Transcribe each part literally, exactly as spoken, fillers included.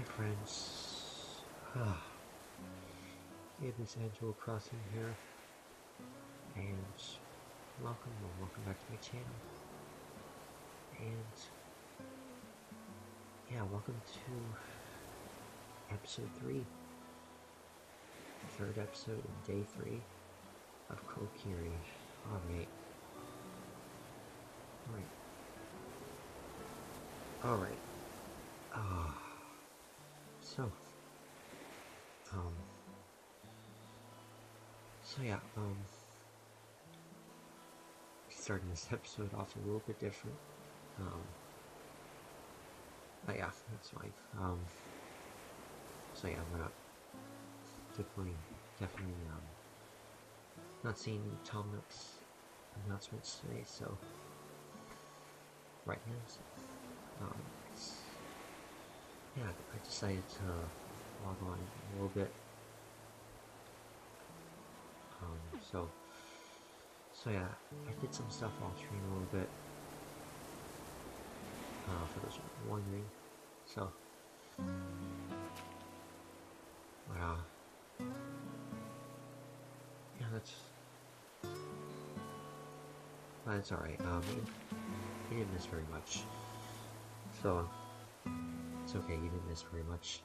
Hi friends, ah, it is angelo-crossing here, and welcome or welcome back to my channel, and yeah, welcome to episode three, third episode of day three of Kokiri. Alright, alright, alright, ah, so, um, so yeah, um, starting this episode off a little bit different, um, but yeah, that's fine, um, so yeah, we're not, definitely, definitely, um, not seeing Tom Nook's announcements today, so, right now, so, um, it's, yeah, I decided to log on a little bit, um, so, so yeah, I did some stuff off stream a little bit, uh, for those who are wondering, so, uh, yeah, that's, well, that's alright, um, you, you didn't miss very much, so, it's okay, you didn't miss very much.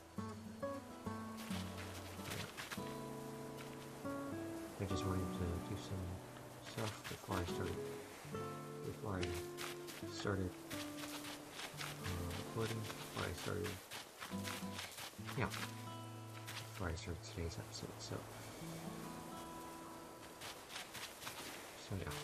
I just wanted to do some stuff before I started, before I started, uh, recording, before I started, yeah, before I started today's episode, so, so yeah,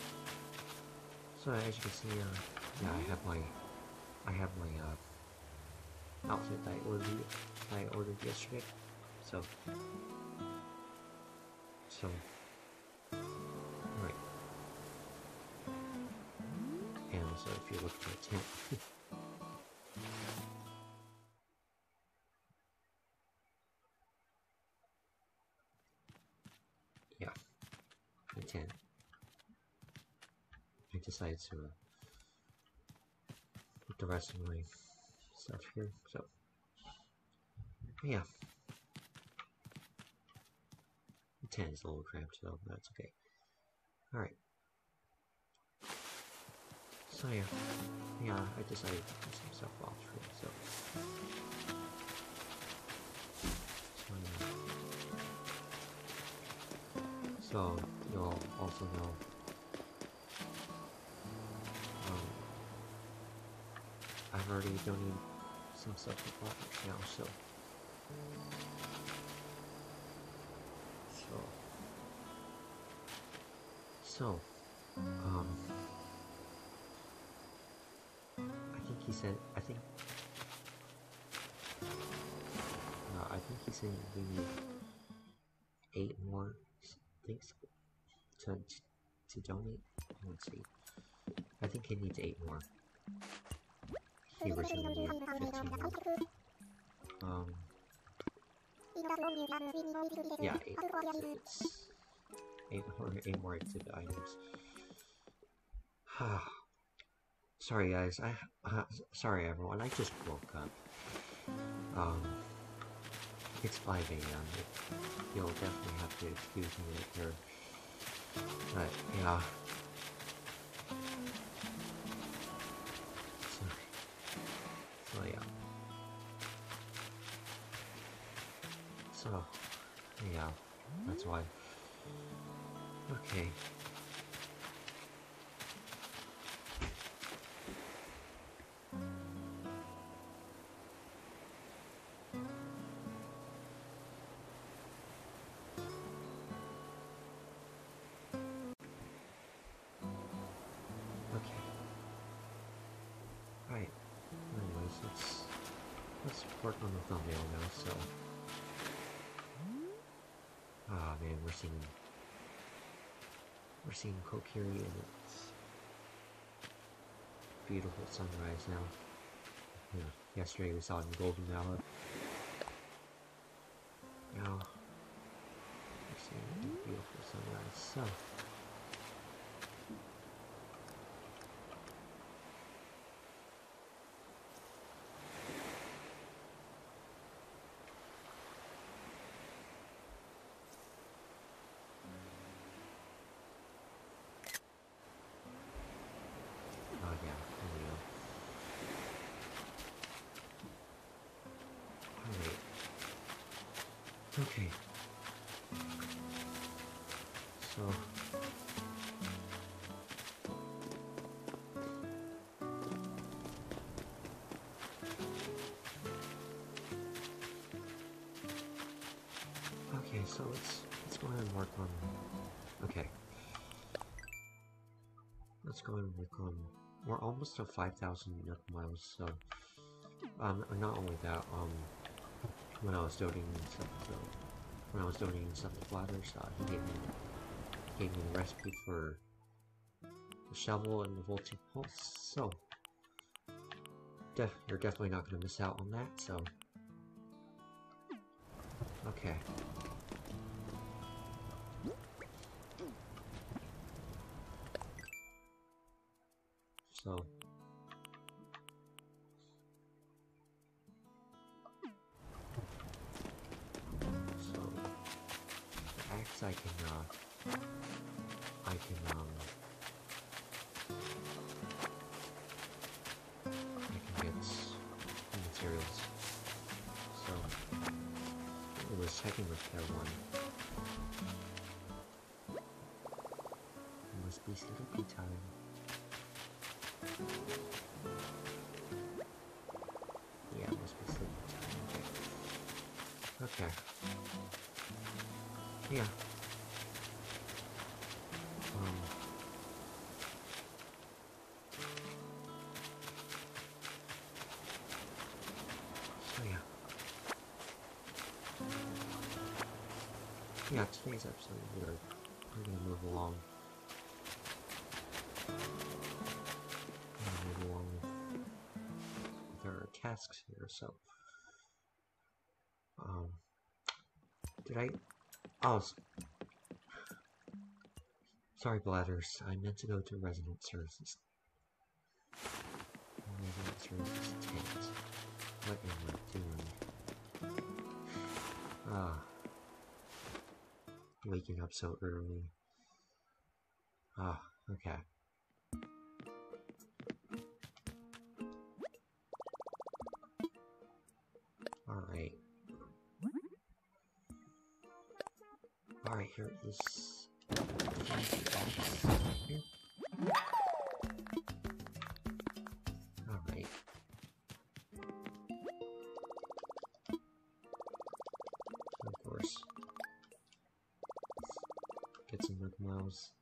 so as you can see, uh, yeah, I have my, I have my, uh, outfit that I ordered, I ordered yesterday, so, so, right, and so if you look at the tent, yeah, the tent, I decided to, uh, put the rest of my stuff here, so, yeah, the tent is a little cramped though, but that's okay, alright. So yeah, yeah, I decided to put some stuff off screen, so, so, yeah. So you'll also know, um, I've already donated some stuff to Project now, so, so, so, um, I think he said, I think, uh, I think he said we need eight more things to, to donate. Let's see. I think he needs eight more. He originally needed fifteen more. Um, yeah, eight more exhibits. Eight more, eight more exhibit items. Sorry guys, I, uh, sorry everyone, I just woke up. Um, it's five A M You'll definitely have to excuse me right here. But, yeah. So, so yeah. So, yeah, that's why. Okay. Okay. Right. Anyways, let's let's work on the thumbnail now, so. Ah man, we're seeing we're seeing Kokiri and its beautiful sunrise now. Yeah, yesterday we saw it in Golden Hour. Now we're seeing a beautiful sunrise. So Okay. So... Okay, so let's, let's go ahead and work on... Okay. Let's go ahead and work on... We're almost to five thousand nook miles, so... Um, not only that, um... When I was donating stuff to... When I was donating stuff to Bladders, uh, he gave me... He gave me the recipe for... The shovel and the vaulting pulse, so... Def you're definitely not gonna miss out on that, so... Okay. So... So... The axe I can, uh... I can, um... I can get materials. So... It was second repair one. It must be sleepy time. Yeah, it must be sleepy time. Okay. Okay. Yeah. Um. So yeah. Yeah, today's episode we're, we're gonna move along. We're gonna move along with, with our tasks here, so... Um... Did I... Oh, s- sorry, Bladders. I meant to go to Resident Services. Resident Services tent. What am I doing? Ah. Waking up so early. Ah, okay. Alright. Alright, here is... Alright. Of course. Get some nook miles.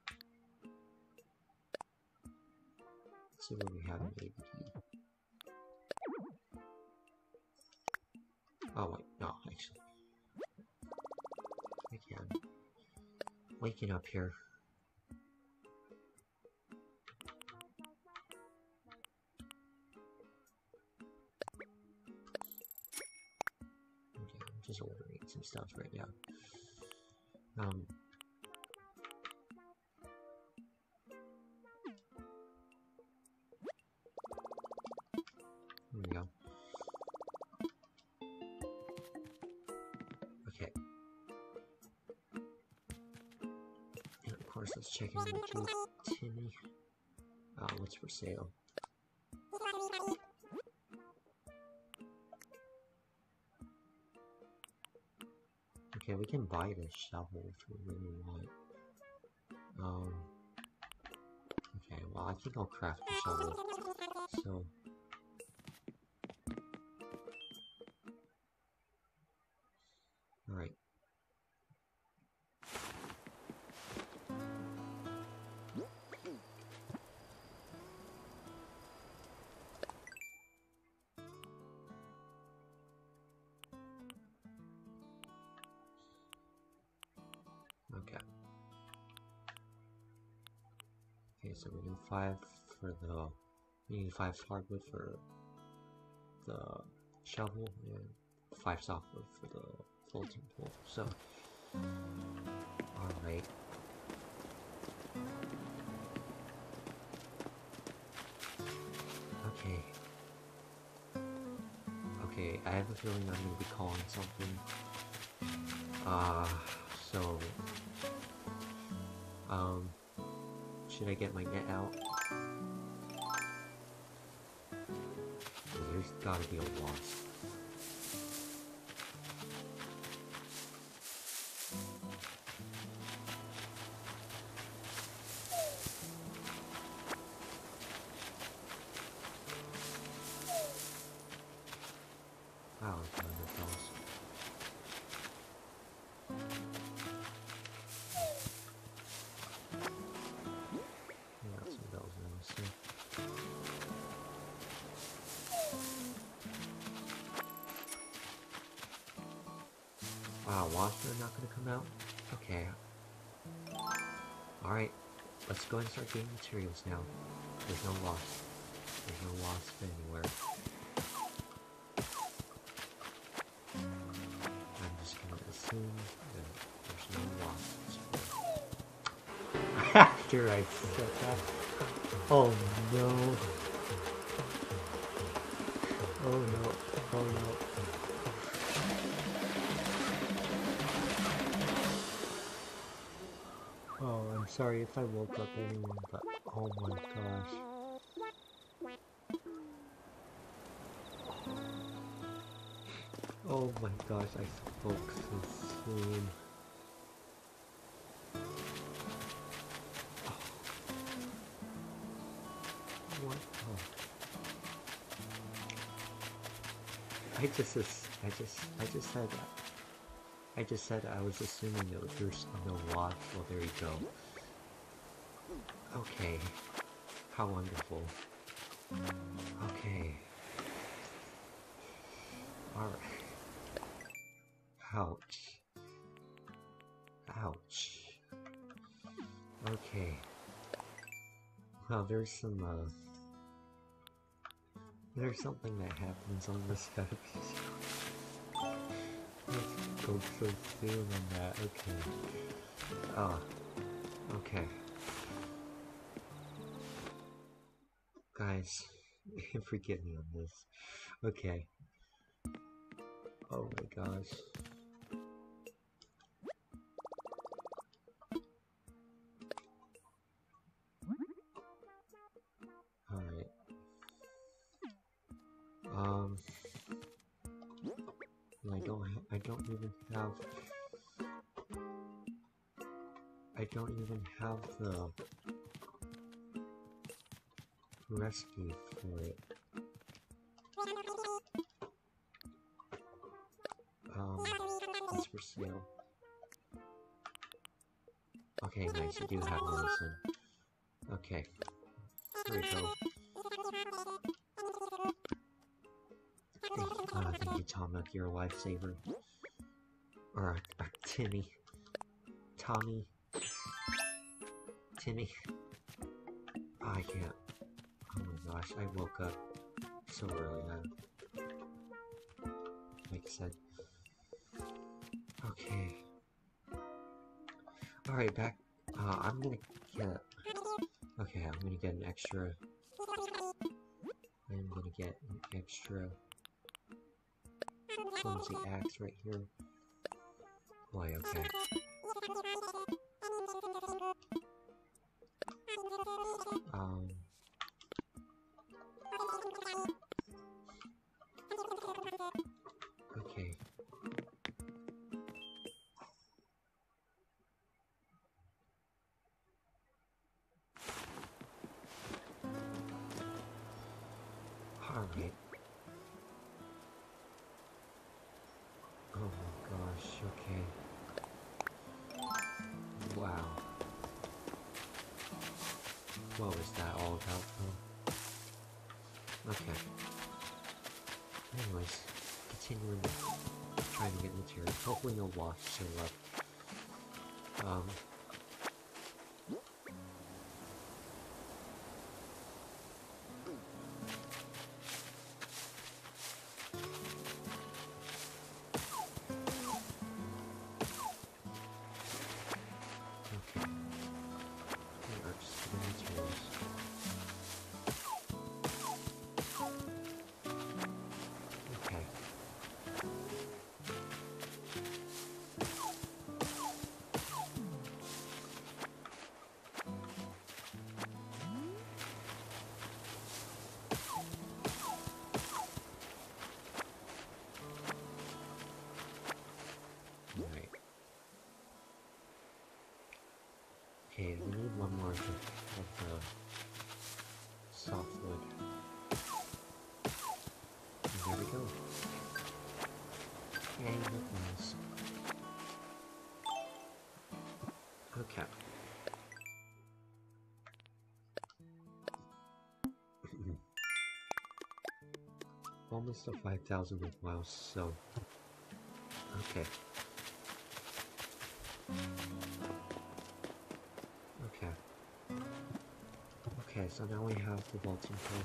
Let's see what we have in A B D. Oh wait, no, actually. I can. Waking up here. Okay, I'm just ordering some stuff right now. Um... There we go. Okay. And of course, let's check in with Timmy. Uh, what's for sale? Okay, we can buy this shovel if we really want. Um. Okay, well, I think I'll craft the shovel. So. Alright. Okay. Okay, so we need five for the... We need five hardwood for the shovel and five softwood for the floating pole. So, alright. Okay. Okay, I have a feeling I'm gonna be calling something. Uh, so... Um... Should I get my net out? There's gotta be a wasp. Wow, it's one of those. Yeah, some bells now, so. Wow, wasps are not gonna come out? Okay. Alright, let's go and start getting materials now. There's no wasp. There's no wasp anywhere. I'm just gonna assume that there's no wasps. After I said that. Oh no. Oh no. Oh no. Oh, I'm sorry if I woke up anyone, but oh my gosh. Oh my gosh, I spoke so soon. Oh. What? Oh. I just, I just, I just said that. I just said I was assuming that there's no wasp. Well, there you go. Okay. How wonderful. Okay. Alright. Ouch. Ouch. Okay. Well, there's some, uh... there's something that happens on this episode. Let's go so soon on that. Okay. Oh. Okay. Guys, forgive me on this. Okay. Oh my gosh. Alright. Um... I don't ha I don't even have... I don't even have the recipe for it. Um, it's for sale. Okay, nice, you do have medicine. Okay, here we go. Thank, uh, thank you, Tom Nook, you're a lifesaver. Or, uh, Timmy. Tommy. Timmy. Oh, I can't. Oh my gosh, I woke up so early now. Like I said. Okay. Alright, back. Uh, I'm gonna get... Okay, I'm gonna get an extra... I'm gonna get an extra... clumsy axe right here. Boy, okay. Um... Okay. Alright. Oh my gosh, okay. Wow. What was that all about though? Okay. Anyways, continuing trying to get material. Hopefully no wasps show up. Um Okay, we need one more of the, of the softwood. And there we go. Yay, nice. Okay. Almost to five thousand with miles, so... Okay. Okay. Okay, so now we have the vaulting pole.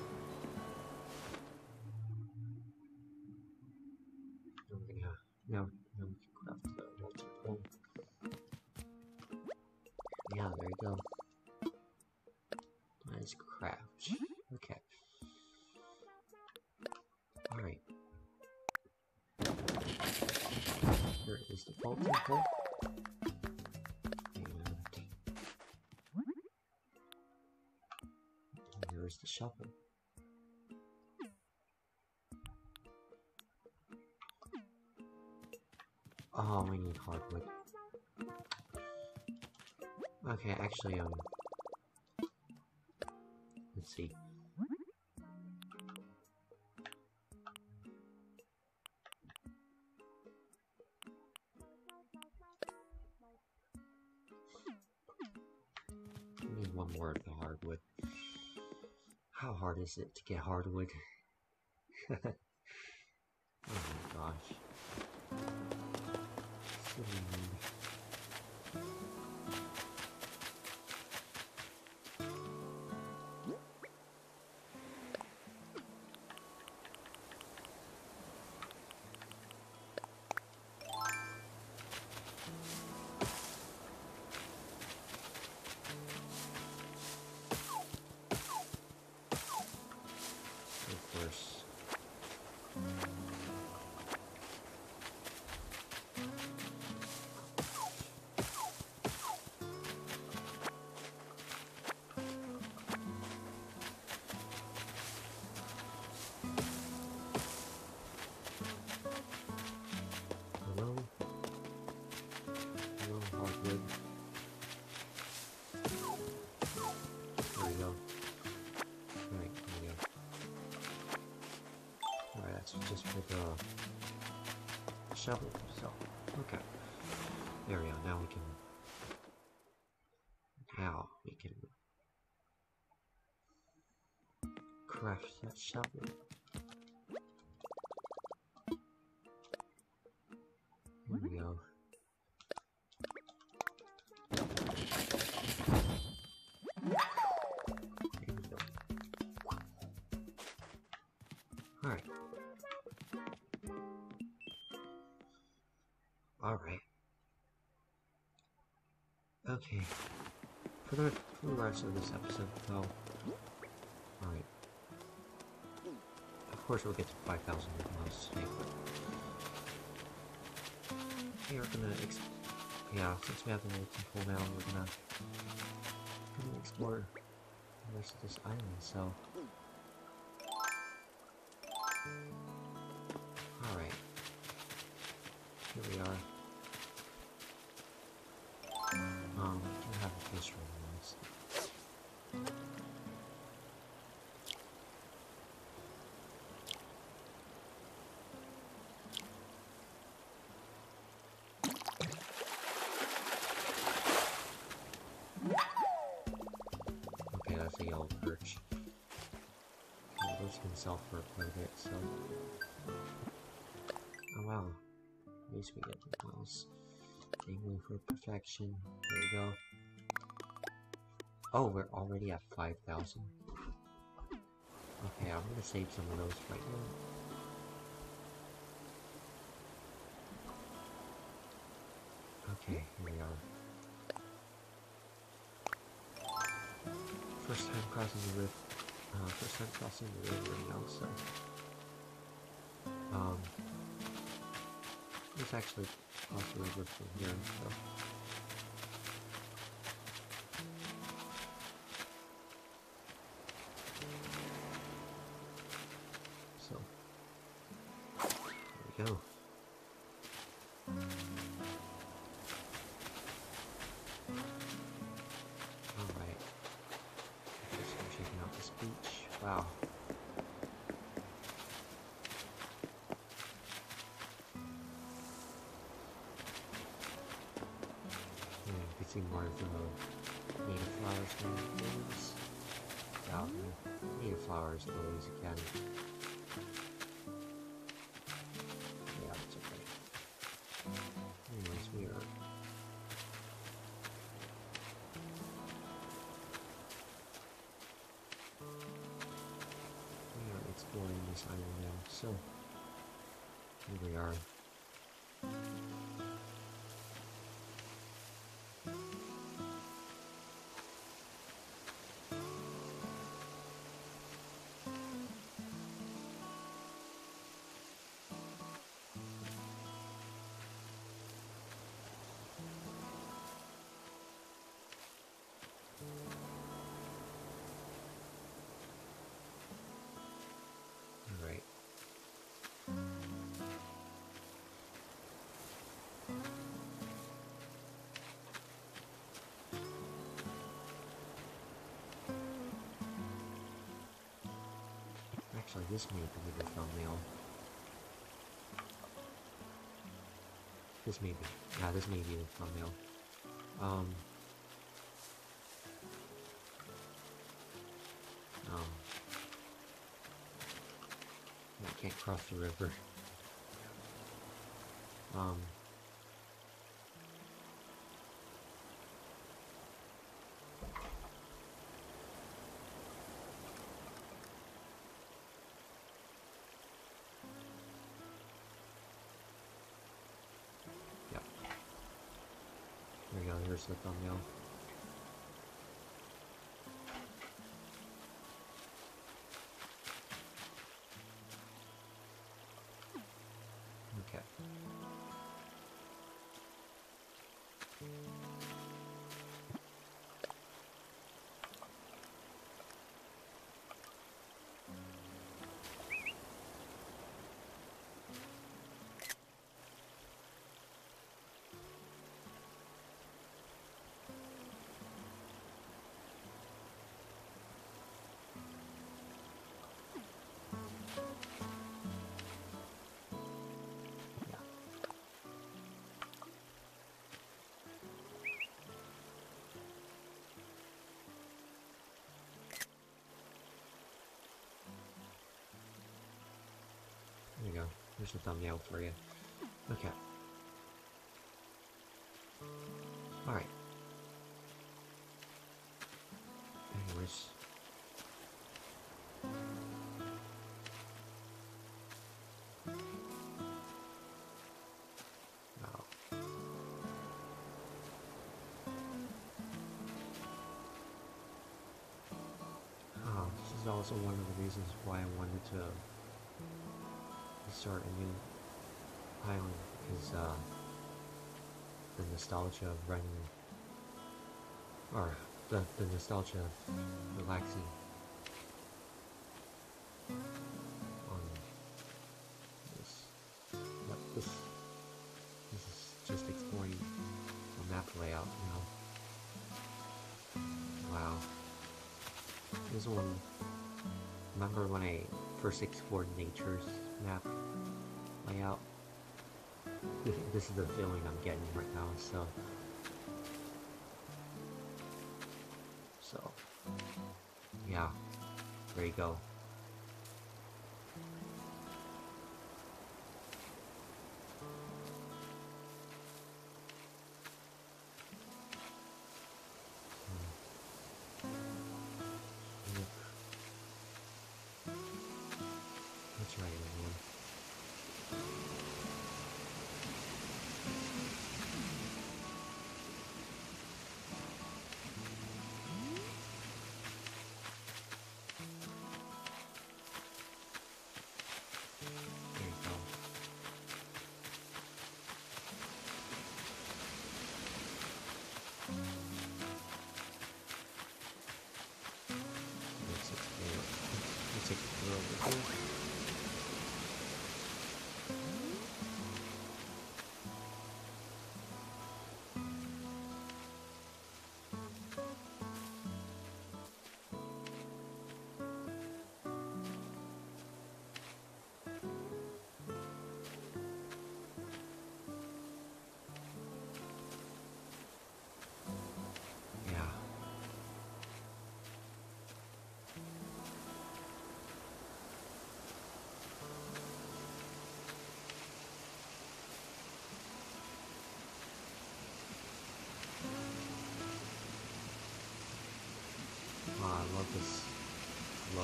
I'm gonna... Now, now we can craft the vaulting pole. Yeah, there you go. Nice craft. Okay. Alright. Here is the vaulting pole. And here's the shovel. Oh, we need hardwood. Okay, actually, um... let's see. We need one more of the hardwood. How hard is it to get hardwood? Oh my gosh. Silly me. Of course. Hello? Hello, hardwood. There we go. Right, there we go. Alright, that's just for the shovel, so, okay. There we go, now we can... Now we can... craft that shovel. Here we go. There we go. Alright. Alright. Okay. For the, for the rest of this episode, though... Alright. Of course we'll get to five thousand miles today, but... We are gonna ex- yeah, since we have the vaulting pole now, we're gonna... gonna explore the rest of this island, so... Alright. Here we are. Um, we do have a fish room once. Okay, that's a yellow perch. Okay, those can sell for quite a bit, so... Oh wow. At least we get the miles. Aiming for perfection. There we go. Oh, we're already at five thousand. Okay, I'm gonna save some of those right now. Okay, here we are. First time crossing the river. Uh, first time crossing the river now, so... Um... Let's actually cross the river from here, so... So... There we go. Alright. Just checking out this beach. Wow. worth of native flowers for things. Yeah, native flowers always again. Yeah, it's okay. Anyways, we are we are exploring this island now, so here we are. Alright. Actually, this may be the thumbnail. This may be. Yeah, this may be the thumbnail. Um. Um. I can't cross the river. Um. Yep. There we go, here's the thumbnail. Okay. There you go. Here's the thumbnail for you. Okay. Alright. Anyways. Wow. Oh, this is also one of the reasons why I wanted to start a new island, because uh, the nostalgia of running, or the, the nostalgia of relaxing on this, yep, this, this is just exploring the map layout now. Wow. This one, remember when I first explored nature's map layout? This is the feeling I'm getting right now, so so yeah, there you go. Nook. That's right, everyone.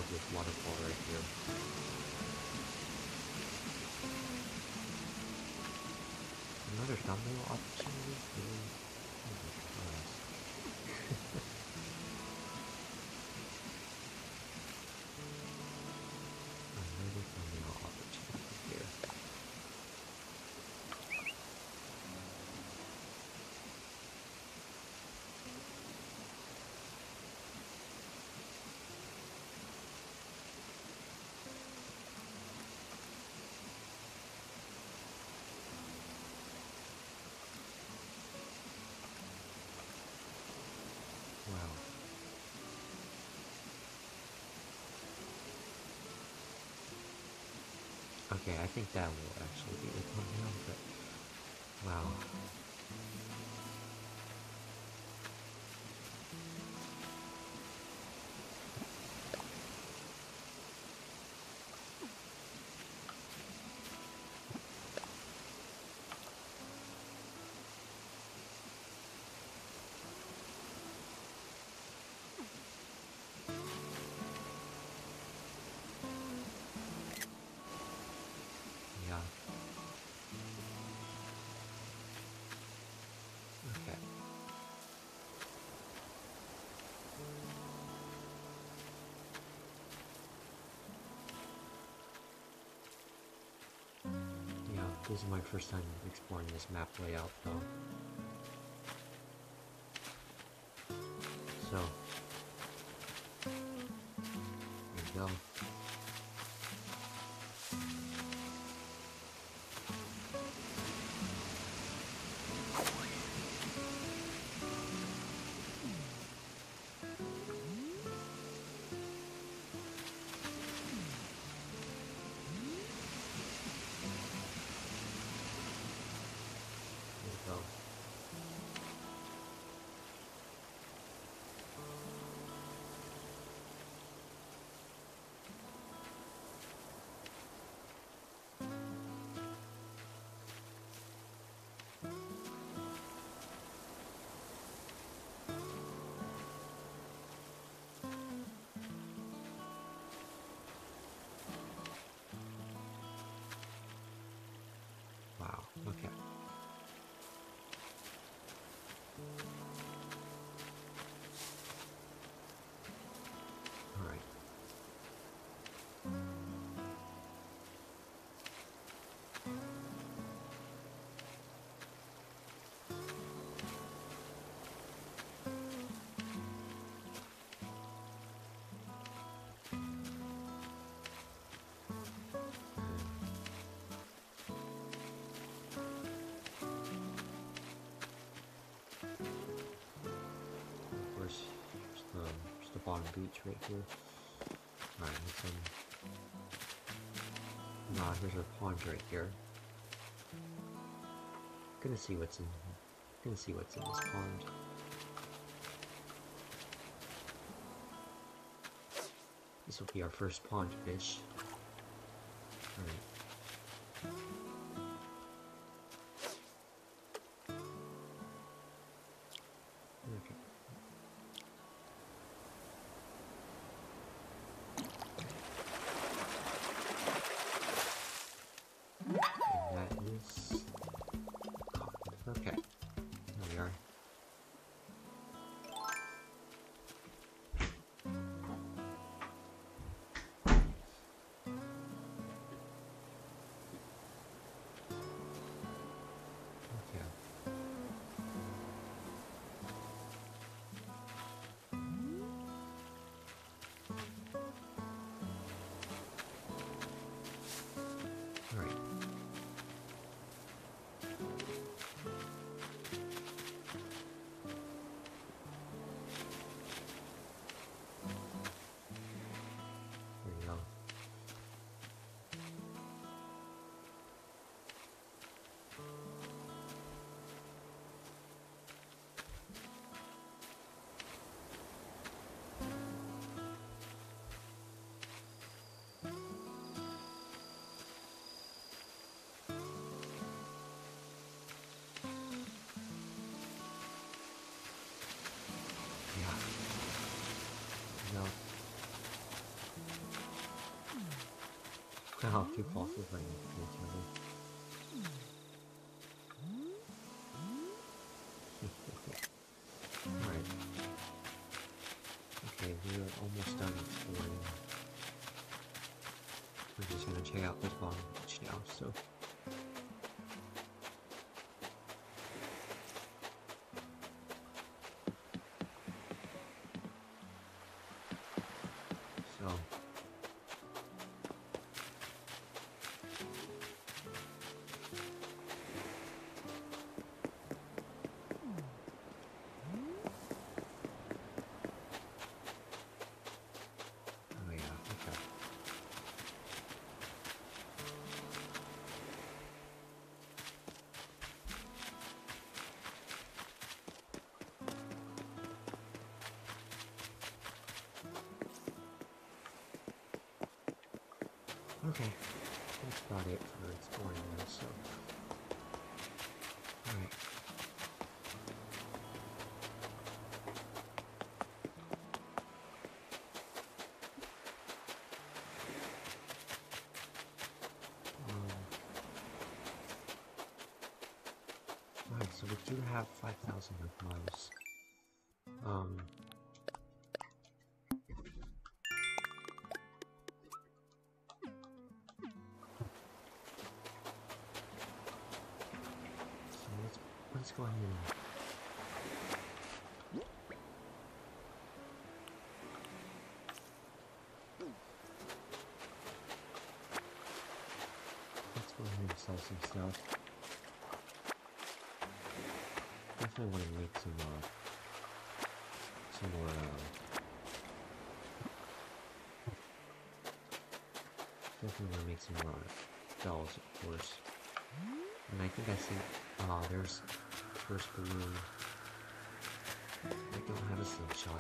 this waterfall right here. Another thumbnail opportunity? Really? Oh my gosh. Another thumbnail opportunity here. Wow. Okay, I think that will actually be the thumbnail, but wow. Yeah. Okay. Yeah, this is my first time exploring this map layout though. So, there you go. There you go. Wow, okay. Alright. Of course, there's the, there's the bottom beach right here. Alright, here's some... Nah, here's our pond right here. Gonna see what's in... Gonna see what's in this pond. This will be our first pond fish. Alright. Okay. And that is caught. Okay. There we are. Oh, two fossils right next to each other. Alright. Okay, we're almost done exploring. We're just gonna check out this bottom beach now, so. So. Oh yeah, okay. Okay, that's about it for exploring now, so. Alright. Um, Alright, so we do have five thousand of miles. Um. So let's, let's go ahead and let's go ahead and sell some stuff. Definitely want to make some, uh, some more, uh, definitely want to make some more dolls, of course. And I think I see, ah, uh, there's the first balloon. I don't have a slingshot.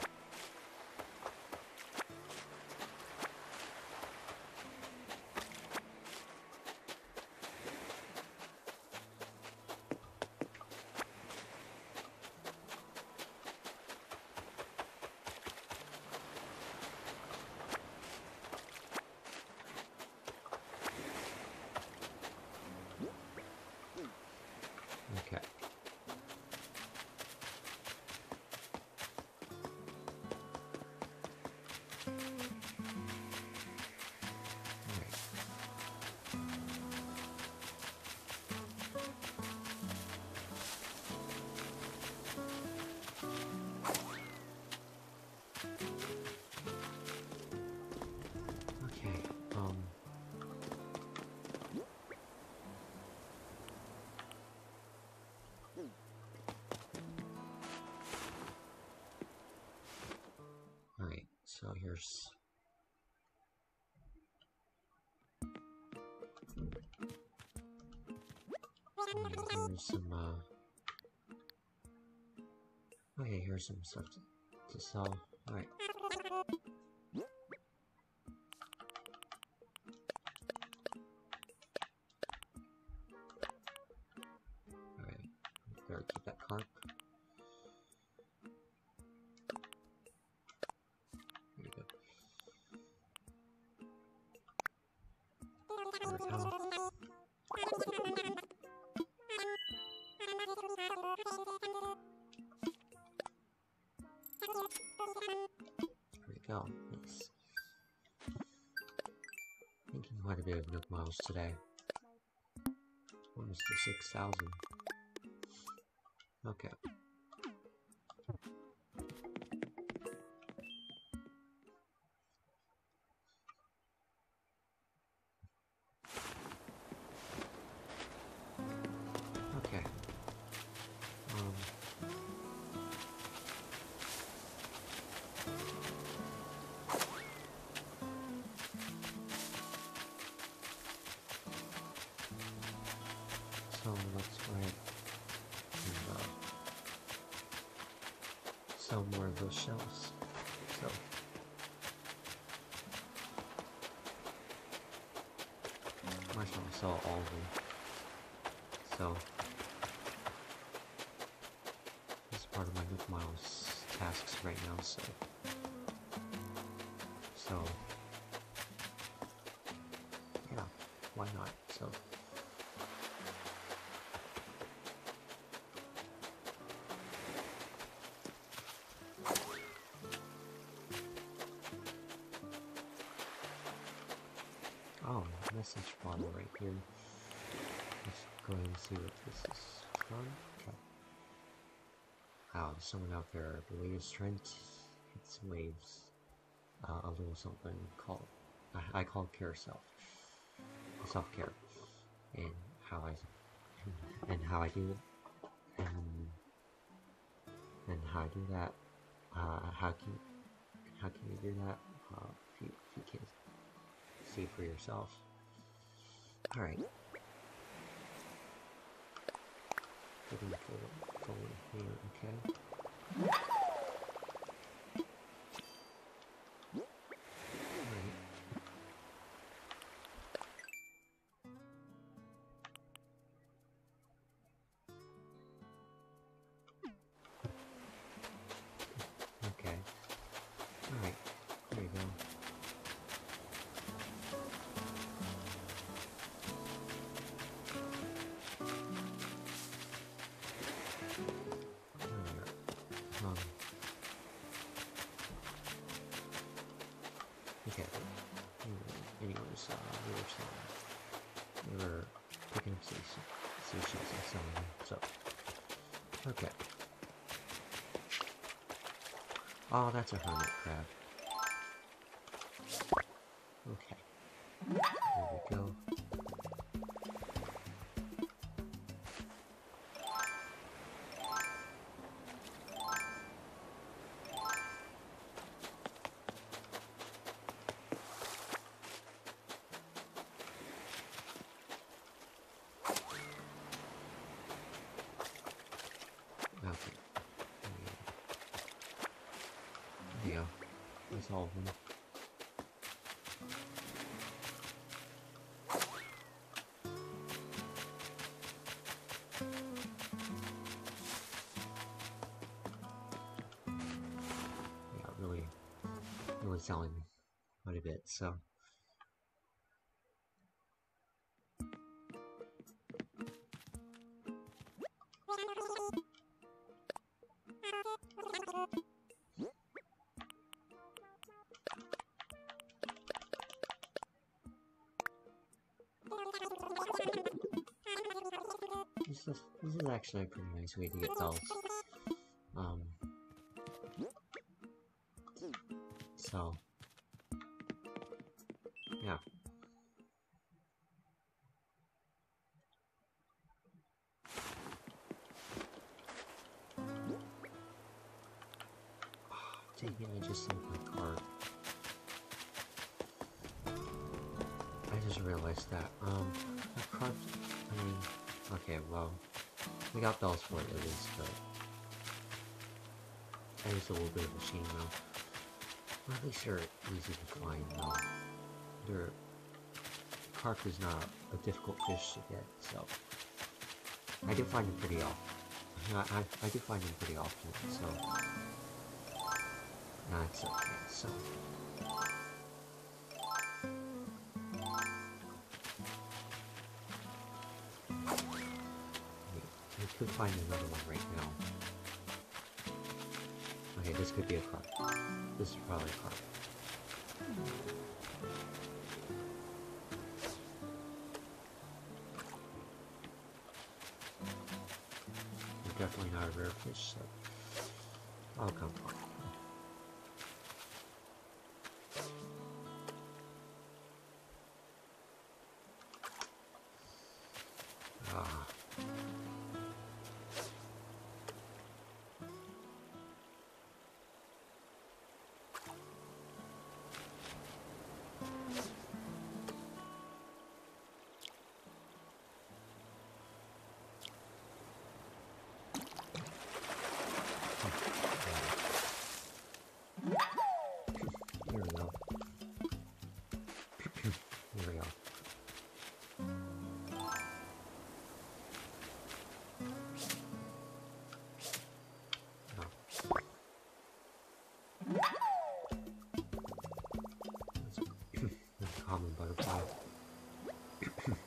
Okay. Alright. Okay, um... Alright, so here's... Here's some, uh... Okay, here's some stuff to, to sell. Alright. Alright, better keep that carp. There we go. There we go. There we go. Nice. Making quite a bit of nook miles today. Almost to six thousand. Okay. Okay. Um. So let's go ahead and uh, sell more of those shells. So might as well sell all of them. So this is part of my nook miles tasks right now. So so yeah. why not? So. Oh, message bottle right here. Let's go ahead and see what this is from. Okay. Wow, there's someone out there. The latest trend hits waves. Uh, a little something called I, I call care self, self care, and how I and how I do it, and and how I do that. Uh, how can how can you do that? Uh, if you if you can see for yourself. All right. Getting forward, forward here. Okay. Okay. Alright. There you go. Alright. Um. Okay. Anyways, uh, we were saying we were picking up seashells and selling them. So. Okay. Oh, that's a hermit crab. Okay. There we go. Okay. There you go. That's all of them. Yeah, really, really selling quite a bit, so. This is, this is actually a pretty nice way to get bells. Um, so, yeah. Dang it, I just sold my card. I just realized that, um, my card, I mean, okay, well, we got bells for it at least, but that is a little bit of a shame though. Well, at least they're easy to find though. They're, carp is not a difficult fish to get, so I do find them pretty often. I, I, I do find them pretty often, so that's okay, so. We could find another one right now. Okay, this could be a carp. This is probably a carp. It's definitely not a rare fish, so I'll come for it. Ah. Here we go. Here we go. Oh. That's a common butterfly.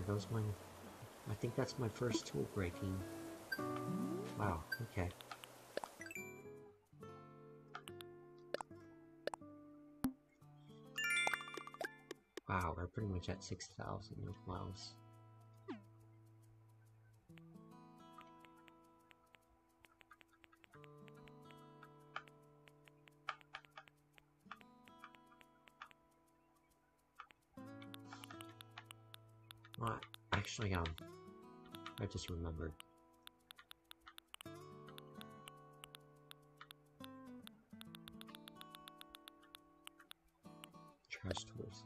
that was my... I think that's my first tool breaking. Wow, okay. Wow, we're pretty much at six thousand miles. Well, actually, um, I just remembered. Trash tools.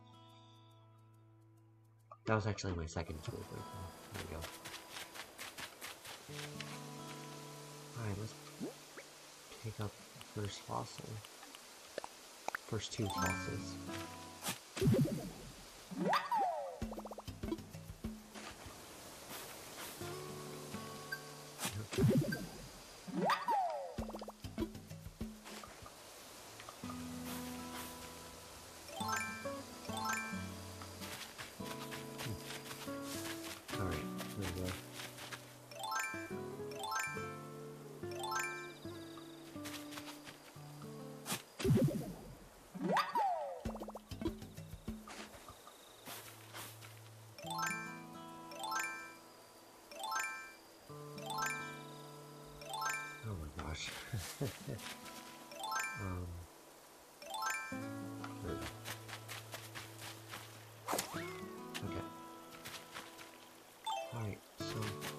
That was actually my second tool breaking. There we go. Alright, let's pick up the first fossil. First two fossils. Oh my gosh. um, there we go. Okay. Alright, so...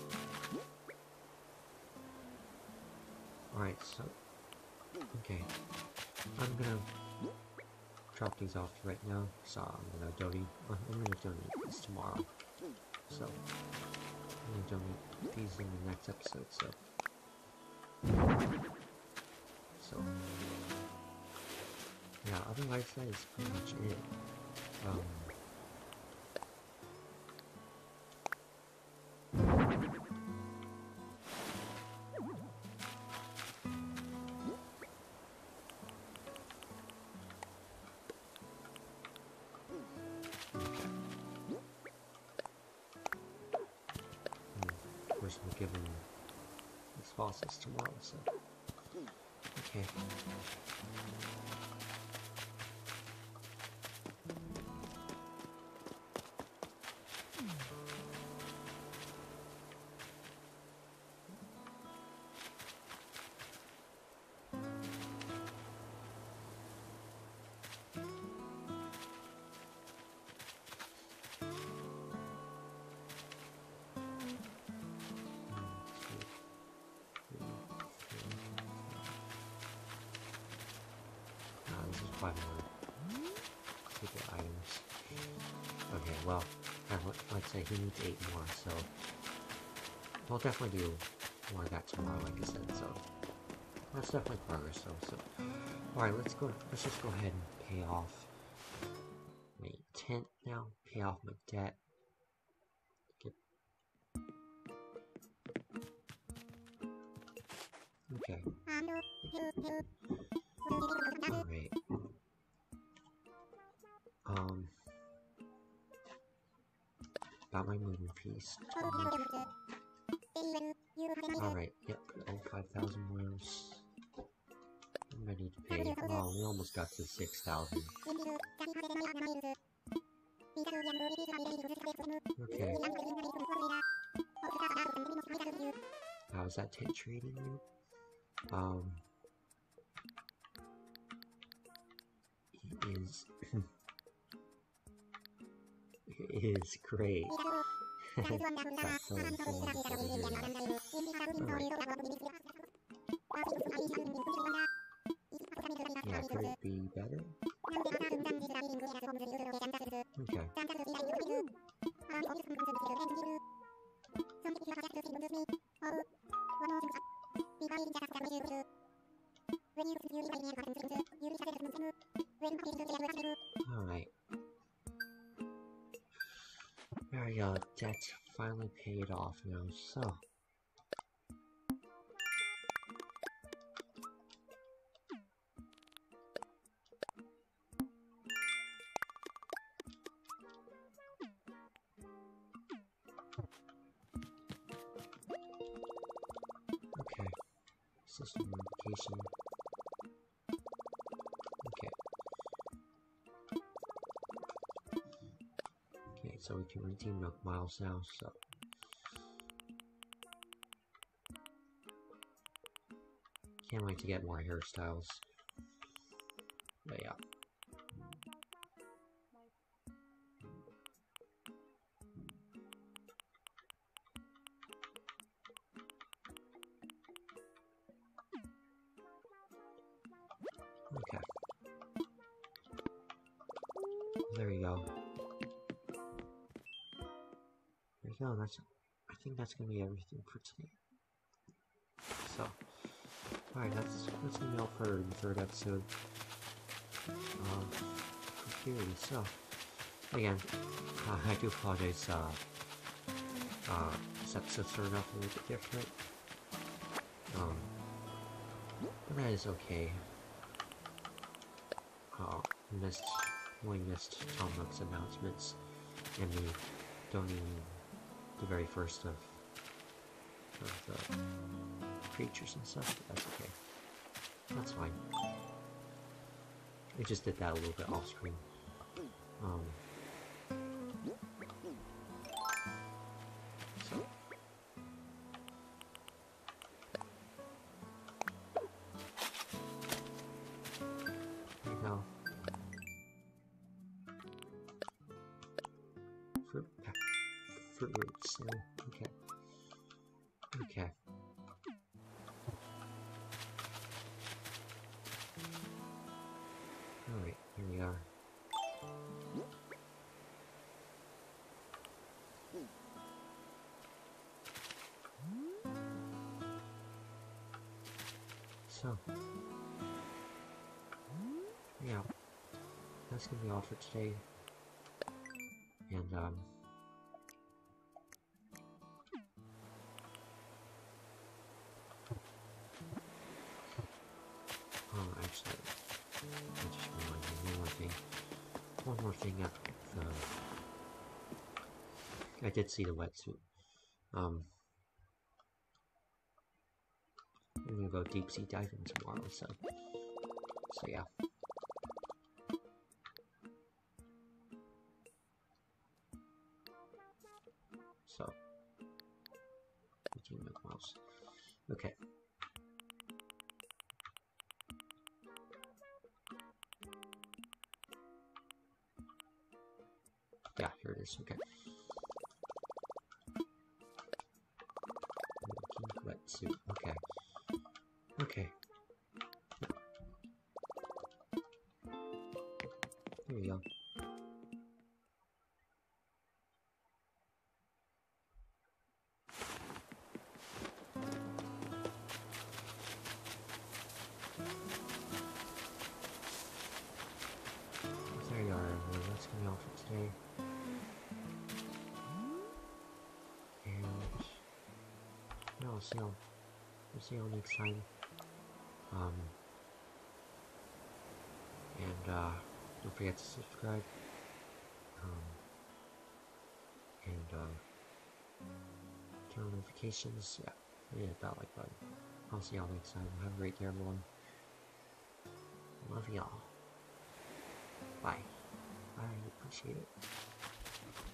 Alright, so... Okay. I'm gonna drop these off right now, so I'm gonna donate... Uh, I'm gonna donate this tomorrow. So... I'm gonna donate these in the next episode, so... So, yeah, otherwise that is pretty much it. Um, okay. And of course, we're giving these fossils tomorrow, so... Okay. Five more secret items. Okay, well, let's say he needs eight more, so we'll definitely do more of that tomorrow, like I said. So that's definitely progress, though. So, all right, let's go. Let's just go ahead and pay off my tent now. Pay off my debt. Get... Okay. All right. Um, about my moving piece. Alright, yep, all five thousand miles. I'm ready to pay. Oh, we almost got to six thousand. Okay. How's that tent treating you? Um, it is... It is great. That's so wonderful to hear that. Alright. Yeah, could it be better? Okay. Alright. Alright, uh, debt's finally paid off now, so... System notification. Okay. Okay, so we can redeem Nook Miles now, so... Can't wait to get more hairstyles. But yeah. Okay. There you go. There you go, that's... I think that's gonna be everything for today. So... Alright, that's, that's gonna be all for the third episode of Kokiri. So, again, uh, I do apologize, uh... Uh, this episode started off a little bit different. Um... But that is okay. Uh, missed, we missed Tom Nook's announcements, and me donating the very first of, of the creatures and stuff, but that's okay. That's fine. We just did that a little bit off screen. Um, so. There you go. Fruit, fruit roots, so, okay. Okay. Alright, here we are. So, yeah, that's gonna be all for today. And, um, oh, actually, I just reminded me one more thing. One more thing at the... I did see the wetsuit. Um, I'm gonna go deep sea diving tomorrow, so... So, yeah. So... fifteen minute mouse. Okay. Yeah, here it is, okay. Wetsuit, okay. Okay. There we go. There you are, everyone. That's gonna be all for today. And yeah, I'll see y'all. We'll see y'all next time. Um, and uh, don't forget to subscribe. Um, and uh, turn on notifications. Yeah, hit that like button. I'll see y'all next time. Have a great day, everyone. Love y'all. Bye. I appreciate it.